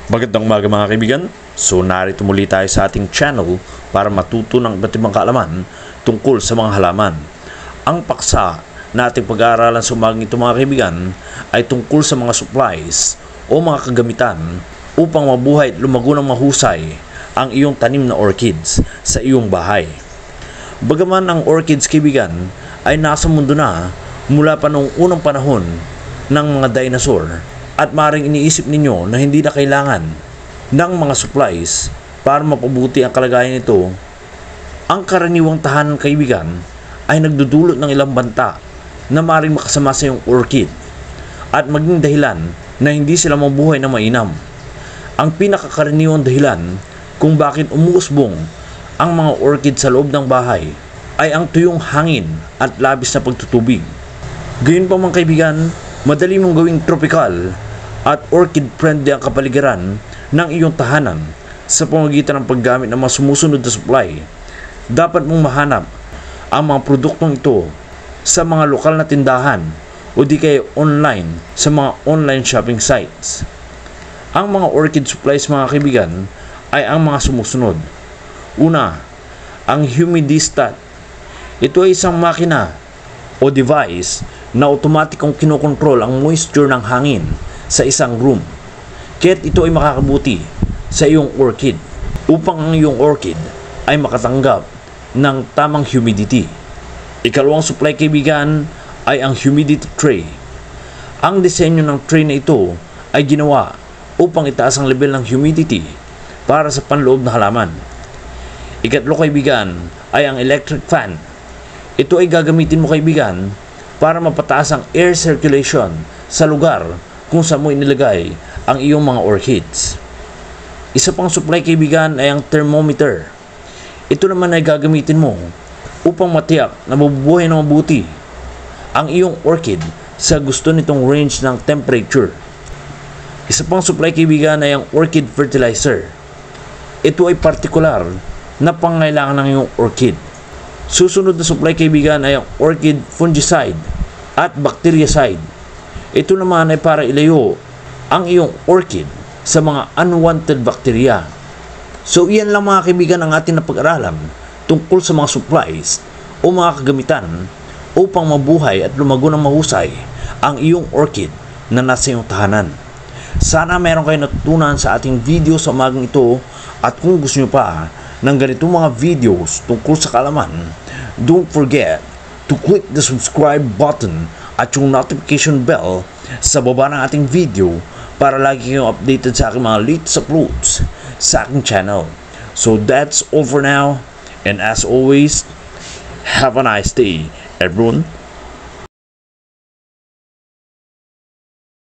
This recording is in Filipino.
Magandang umaga mga kaibigan. So narito muli tayo sa ating channel para matuto ng iba't ibang kaalaman tungkol sa mga halaman. Ang paksa na ating pag-aaralan sa umagang ito mga kaibigan ay tungkol sa mga supplies o mga kagamitan upang mabuhay at lumago ng mahusay ang iyong tanim na orchids sa iyong bahay. Bagaman ang orchids kaibigan ay nasa mundo na mula pa noong unang panahon ng mga dinosaur, at maring iniisip ninyo na hindi na kailangan ng mga supplies para mapabuti ang kalagayan nito, ang karaniwang tahanan kaibigan ay nagdudulot ng ilang banta na maring makasama sa iyong orchid at maging dahilan na hindi sila mabuhay na mainam. Ang pinakakaraniwang dahilan kung bakit umuusbong ang mga orchid sa loob ng bahay ay ang tuyong hangin at labis na pagtutubig. Gayun pa mga kaibigan, madali mong gawing tropical at orchid-friendly ang kapaligiran ng iyong tahanan sa pamamagitan ng paggamit ng mga sumusunod na supply. Dapat mong mahanap ang mga produktong ito sa mga lokal na tindahan o di kaya online sa mga online shopping sites. Ang mga orchid supplies mga kaibigan ay ang mga sumusunod. Una, ang humidistat. Ito ay isang makina o device na otomatikong kinokontrol ang moisture ng hangin sa isang room, kaya't ito ay makakabuti sa iyong orchid upang ang iyong orchid ay makatanggap ng tamang humidity. Ikalawang supply kaibigan ay ang humidity tray. Ang disenyo ng tray na ito ay ginawa upang itaas ang level ng humidity para sa panloob na halaman. Ikatlo kaibigan ay ang electric fan. Ito ay gagamitin mo kaibigan para mapataas ang air circulation sa lugar kung saan mo inilagay ang iyong mga orchids. Isa pang supply kaibigan ay ang thermometer. Ito naman ay gagamitin mo upang matiyak na mabubuhay ng mabuti ang iyong orchid sa gusto nitong range ng temperature. Isa pang supply kaibigan ay ang orchid fertilizer. Ito ay partikular na pangangailangan ng iyong orchid. Susunod na supply kaibigan ay ang orchid fungicide at bactericide. Ito naman ay para ilayo ang iyong orchid sa mga unwanted bacteria. So iyan lang mga kaibigan ang ating napag-aralan tungkol sa mga supplies o mga kagamitan upang mabuhay at lumago ng mahusay ang iyong orchid na nasa iyong tahanan. Sana meron kayo natutunan sa ating video sa umagang ito, at kung gusto nyo pa ng ganitong mga videos tungkol sa kaalaman, don't forget to click the subscribe button at yung notification bell sa baba ng ating video para lagi kayong updated sa aking mga latest uploads sa aking channel. So that's all for now, and as always, have a nice day everyone.